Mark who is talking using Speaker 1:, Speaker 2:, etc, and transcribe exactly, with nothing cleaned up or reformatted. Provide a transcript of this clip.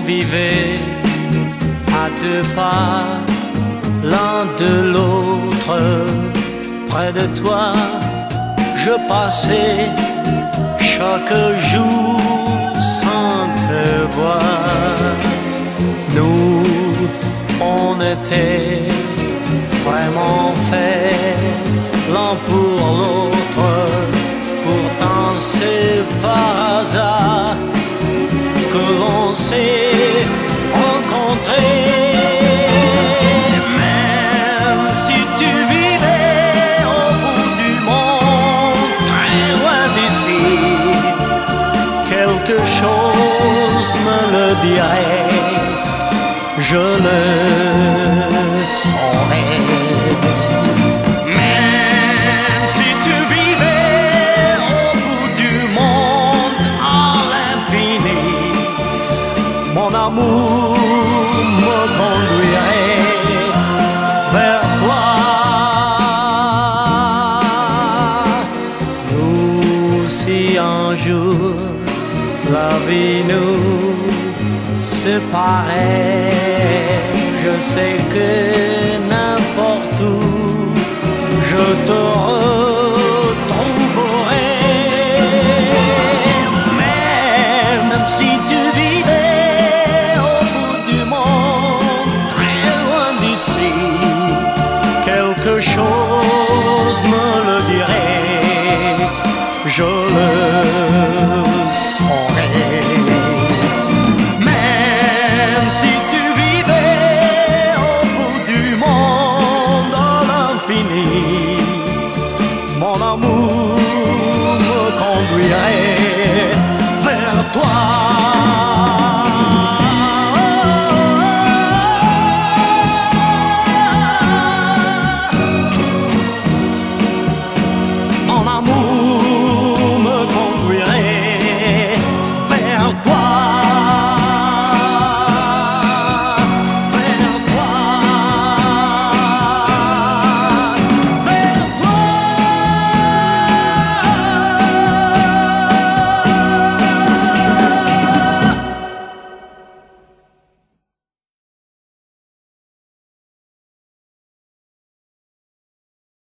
Speaker 1: vivait à deux pas l'un de l'autre. Près de toi, je passais chaque jour sans te voir. Nous, on était vraiment faits l'un pour l'autre. Pourtant c'est par hasard que l'on s'est rencontrés. Même si tu vivais au bout du monde, très loin d'ici, quelque chose me le dirait, je le saurais. Même si tu vivais au bout du monde, à l'infini, mon amour me conduirait vers toi. Nous, si un jour la vie nous séparait, je sais que n'importe où je te retrouverai. Même si tu vivais au bout du monde, très loin d'ici, quelque chose me le dirait, je le saurais. Même si